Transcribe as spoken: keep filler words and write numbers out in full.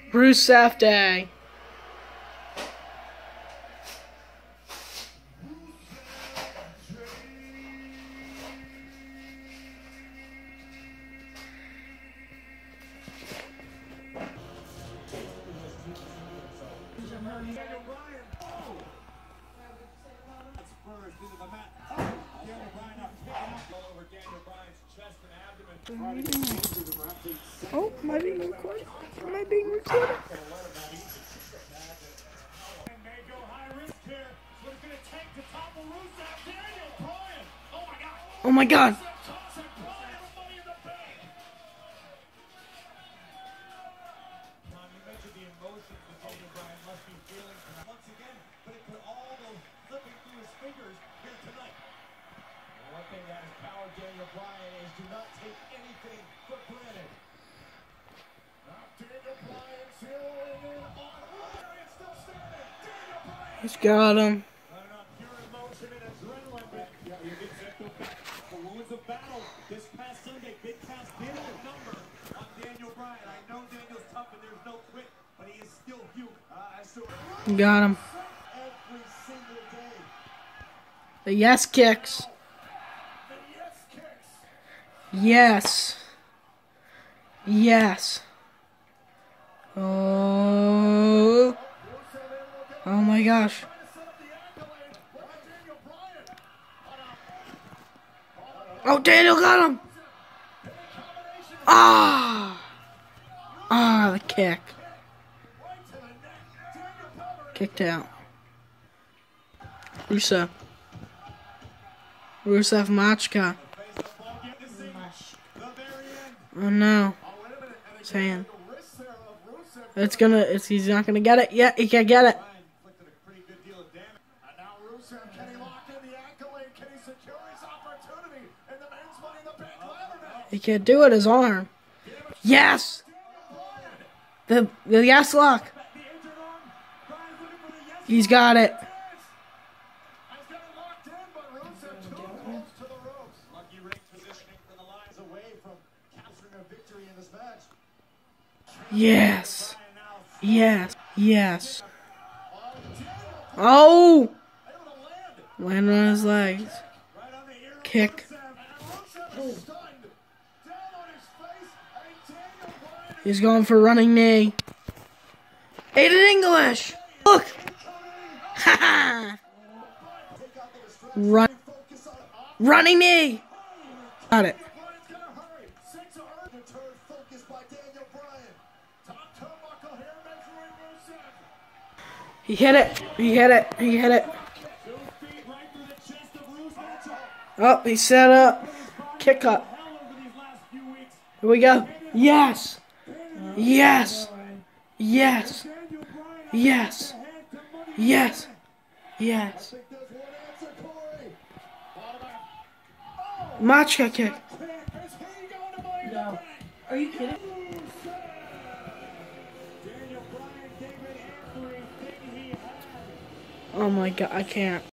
Rusev Day. Oh, am I being recorded? Am I being recorded? Oh my God! He's got him. Got him. The yes kicks. Yes. Yes. Oh. Oh my gosh. Oh, Daniel got him. Ah. Ah, the kick. Kicked out. Rusev. Rusev Machka. Oh no. His hand. It's gonna, it's, he's not gonna get it. Yeah, he can't get it. He can't do it, his arm. Yes! The, the yes lock. He's got it. Yes. Yes. Yes. Oh! Land on his legs. Kick. He's going for running knee. Aiden English! Look! Ha ha! Run. Running knee! Got it. He hit it. He hit it. He hit it. Oh, he set up. Kick up. Here we go. Yes. Yes. Yes. Yes. Yes. Yes. Machka kick. No. Are you kidding? Oh my God, I can't.